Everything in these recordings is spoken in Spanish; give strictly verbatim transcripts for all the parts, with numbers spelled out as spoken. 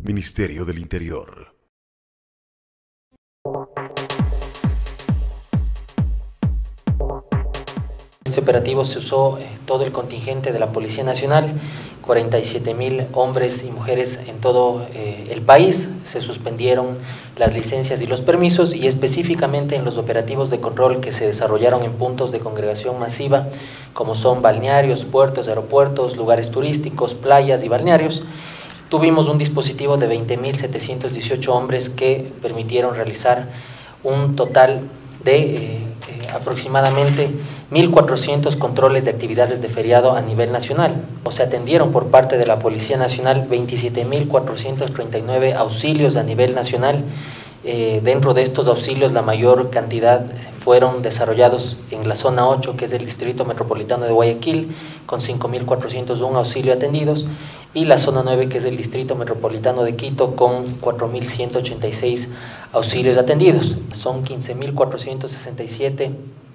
Ministerio del Interior. Este operativo se usó eh, todo el contingente de la Policía Nacional, cuarenta y siete mil hombres y mujeres en todo eh, el país. Se suspendieron las licencias y los permisos, y específicamente en los operativos de control que se desarrollaron en puntos de congregación masiva, como son balnearios, puertos, aeropuertos, lugares turísticos, playas y balnearios. Tuvimos un dispositivo de veinte mil setecientos dieciocho hombres que permitieron realizar un total de eh, eh, aproximadamente mil cuatrocientos controles de actividades de feriado a nivel nacional. O se atendieron por parte de la Policía Nacional veintisiete mil cuatrocientos treinta y nueve auxilios a nivel nacional. Eh, dentro de estos auxilios, la mayor cantidad fueron desarrollados en la zona ocho, que es el Distrito Metropolitano de Guayaquil, con cinco mil cuatrocientos uno auxilios atendidos, y la zona nueve, que es el Distrito Metropolitano de Quito, con cuatro mil ciento ochenta y seis auxilios atendidos. Son quince mil cuatrocientos sesenta y siete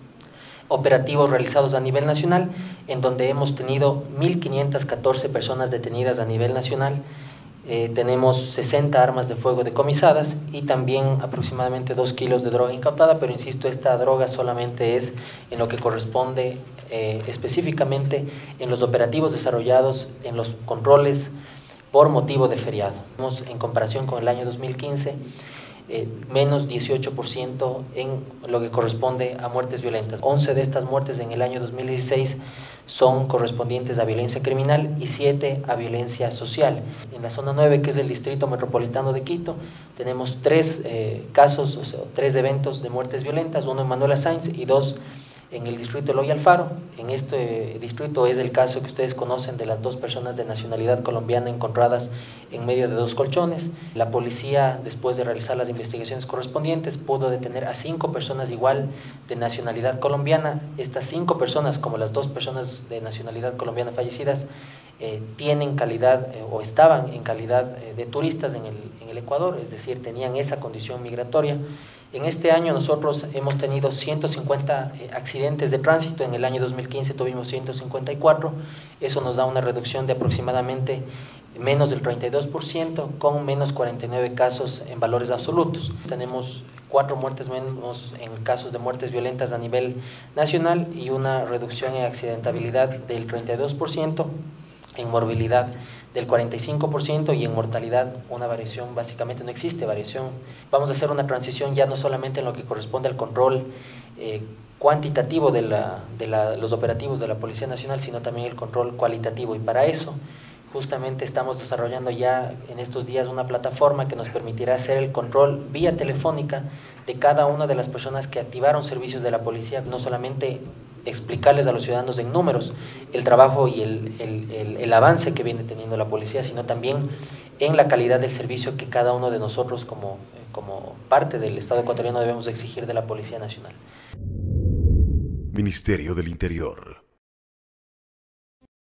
operativos realizados a nivel nacional, en donde hemos tenido mil quinientas catorce personas detenidas a nivel nacional. Eh, tenemos sesenta armas de fuego decomisadas y también aproximadamente dos kilos de droga incautada, pero insisto, esta droga solamente es en lo que corresponde eh, específicamente en los operativos desarrollados en los controles por motivo de feriado. En comparación con el año dos mil quince, eh, menos dieciocho por ciento en lo que corresponde a muertes violentas. once de estas muertes en el año dos mil dieciséis son correspondientes a violencia criminal y siete a violencia social. En la zona nueve, que es el Distrito Metropolitano de Quito, tenemos tres eh, casos, o sea, tres eventos de muertes violentas, uno en Manuela Sáenz y dos en el distrito Eloy Alfaro. En este distrito es el caso que ustedes conocen de las dos personas de nacionalidad colombiana encontradas en medio de dos colchones. La policía, después de realizar las investigaciones correspondientes, pudo detener a cinco personas igual de nacionalidad colombiana. Estas cinco personas, como las dos personas de nacionalidad colombiana fallecidas, eh, tienen calidad eh, o estaban en calidad eh, de turistas en el, en el Ecuador, es decir, tenían esa condición migratoria. En este año nosotros hemos tenido ciento cincuenta eh, accidentes de tránsito. En el año dos mil quince tuvimos ciento cincuenta y cuatro, eso nos da una reducción de aproximadamente menos del treinta y dos por ciento, con menos cuarenta y nueve casos en valores absolutos. Tenemos cuatro muertes menos en casos de muertes violentas a nivel nacional y una reducción en accidentabilidad del treinta y dos por ciento, en morbilidad del cuarenta y cinco por ciento y en mortalidad una variación, básicamente no existe variación. Vamos a hacer una transición ya no solamente en lo que corresponde al control eh, cuantitativo de, la, de la, los operativos de la Policía Nacional, sino también el control cualitativo, y para eso justamente estamos desarrollando ya en estos días una plataforma que nos permitirá hacer el control vía telefónica de cada una de las personas que activaron servicios de la policía, no solamente explicarles a los ciudadanos en números el trabajo y el, el, el, el avance que viene teniendo la policía, sino también en la calidad del servicio que cada uno de nosotros como, como parte del Estado ecuatoriano debemos exigir de la Policía Nacional. Ministerio del Interior.